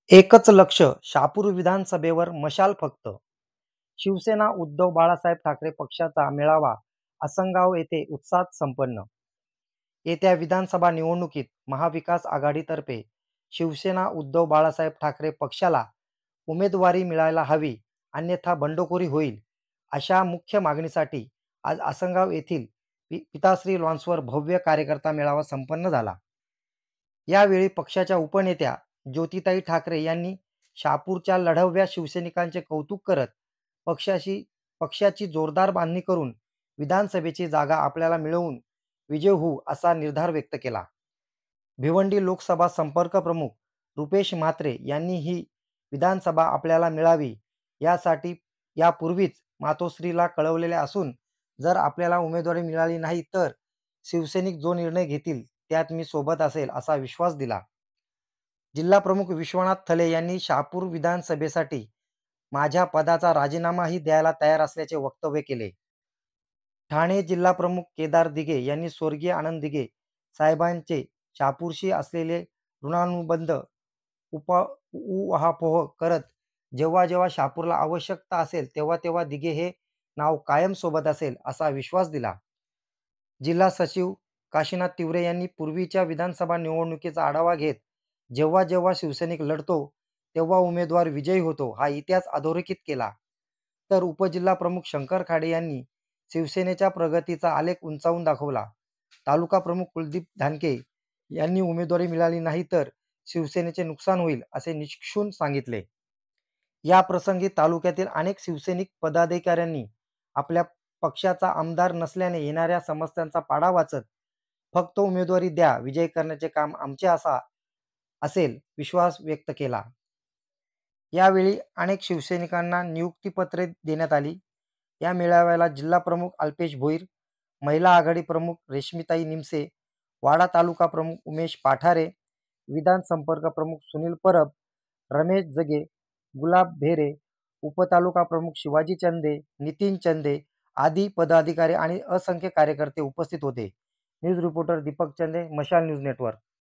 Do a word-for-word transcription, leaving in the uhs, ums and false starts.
एकच लक्ष शहापूर विधानसभेवर मशाल फक्त. शिवसेना उद्धव बाळासाहेब ठाकरे पक्षाचा मेळावा आसनगाव येथे उत्साहात संपन्न. येत्या विधानसभा निवडणुकीत महाविकास आघाडीतर्फे शिवसेना उद्धव बाळासाहेब ठाकरे पक्षाला उमेदवारी मिळायला हवी, अन्यथा बंडखोरी होईल, अशा मुख्य मागणीसाठी आज आसनगाव येथील पि पिताश्री लॉन्सवर भव्य कार्यकर्ता मेळावा संपन्न झाला. यावेळी पक्षाच्या उपनेत्या ज्योतिताई ठाकरे यांनी शहापूरच्या लढवय्या शिवसैनिकांचे कौतुक करत पक्षाशी पक्षाची जोरदार बांधणी करून विधानसभेची जागा आपल्याला मिळवून विजयी होऊ असा निर्धार व्यक्त केला. भिवंडी लोकसभा संपर्क प्रमुख रुपेश म्हात्रे यांनी ही विधानसभा आपल्याला मिळावी यासाठी यापूर्वीच मातोश्रीला कळवलेले असून जर आपल्याला उमेदवारी मिळाली नाही तर शिवसैनिक जो निर्णय घेतील त्यात मी सोबत असेल असा विश्वास दिला. जिल्हाप्रमुख विश्वनाथ थले यांनी शहापूर विधानसभेसाठी माझ्या पदाचा राजीनामाही द्यायला तयार असल्याचे वक्तव्य केले. ठाणे जिल्हाप्रमुख केदार दिघे यांनी स्वर्गीय आनंद दिघे साहेबांचे शहापूरशी असलेले ऋणानुबंध उपा उहापोह करत जेव्हा जेव्हा शहापूरला आवश्यकता असेल तेव्हा तेव्हा दिघे हे नाव कायम सोबत असेल असा विश्वास दिला. जिल्हा सचिव काशीनाथ तिवरे यांनी पूर्वीच्या विधानसभा निवडणुकीचा आढावा घेत जेव्हा जेव्हा शिवसैनिक लढतो तेव्हा उमेदवार विजयी होतो हा इतिहास अधोरेखित केला. तर उपजिल्हाप्रमुख शंकर खाडे यांनी शिवसेनेच्या प्रगतीचा आलेख उंचावून दाखवला. तालुका प्रमुख कुलदीप धानके यांनी उमेदवारी मिळाली नाही तर शिवसेनेचे नुकसान होईल असे निक्षून सांगितले. या प्रसंगी तालुक्यातील अनेक शिवसैनिक पदाधिकाऱ्यांनी आपल्या पक्षाचा आमदार नसल्याने येणाऱ्या समस्यांचा पाढा वाचत फक्त उमेदवारी द्या, विजय करण्याचे काम आमचे असा असेल विश्वास व्यक्त केला. यावेळी अनेक शिवसैनिकांना नियुक्तीपत्रे देण्यात आली. या मेळाव्याला जिल्हाप्रमुख अल्पेश भोईर, महिला आघाडी प्रमुख रेश्मीताई निमसे, वाडा तालुका प्रमुख उमेश पाठारे, विधान संपर्क प्रमुख सुनील परब, रमेश जगे, गुलाब भेरे, उपतालुका प्रमुख शिवाजी चंदे, नितीन चंदे आदी पदाधिकारी आणि असंख्य कार्यकर्ते उपस्थित होते. न्यूज रिपोर्टर दीपक चंदे, मशाल न्यूज नेटवर्क.